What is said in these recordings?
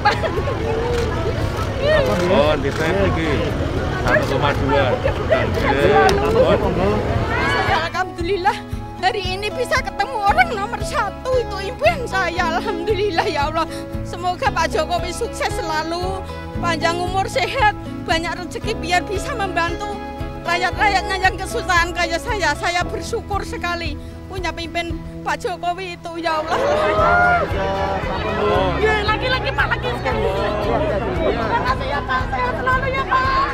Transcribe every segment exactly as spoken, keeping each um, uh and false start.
Pak. Oh, di saya lagi satu koma dua. Saya alhamdulillah hari ini bisa ketemu orang nomor satu, itu impian saya. Alhamdulillah ya Allah. Semoga Pak Jokowi sukses selalu, panjang umur, sehat, banyak rezeki biar bisa membantu rakyat-rakyatnya yang kesusahan kayak saya. Saya bersyukur sekali punya pimpin Pak Jokowi itu, ya Allah. Ya, lagi-lagi Pak, lagi sekali. Terima kasih ya Pak, sehat selalu ya Pak.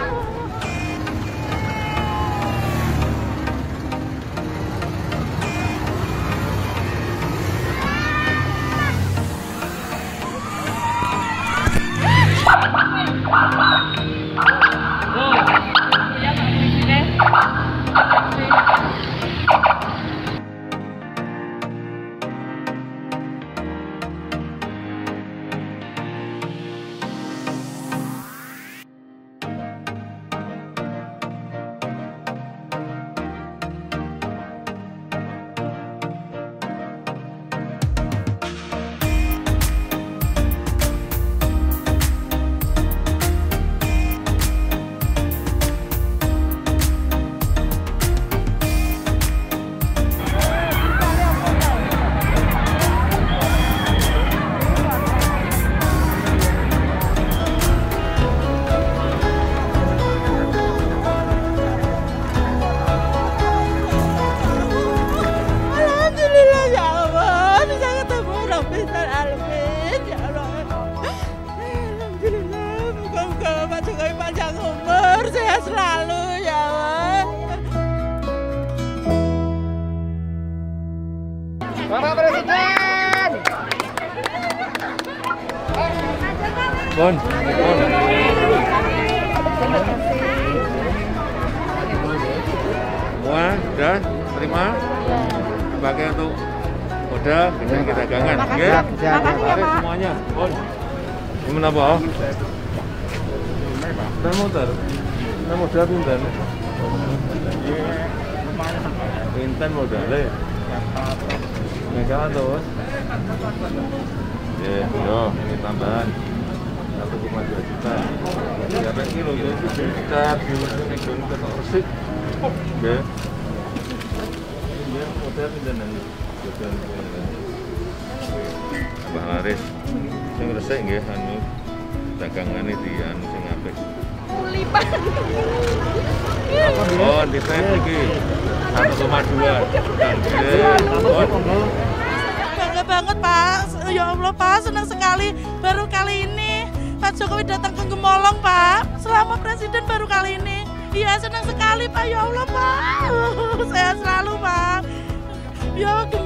Selalu ya Allah. Bapak Presiden. Bon, bon. Semua udah terima pakai untuk udah bisa kita dagangan, oke? Mari semuanya, bon. Gimana Pak? Dan motor. Nah, modal pinten? Pinten modalnya? Megang terus? Ya, yo, ini tambahan satu koma dua juta. Berapa kilo ya? Sekitar di Indonesia Resik. Oke. Ini modal pinten nanti? Abah Laris. Sing resik nggih anu dagangane di anu sing apik. Pak. Oh, di saya lagi satu koma dua. Bangga banget Pak, ya Allah Pak, senang sekali. Baru kali ini Pak Jokowi datang ke Gemolong Pak, selama presiden baru kali ini. Iya senang sekali Pak, ya Allah Pak, sehat selalu Pak. Ya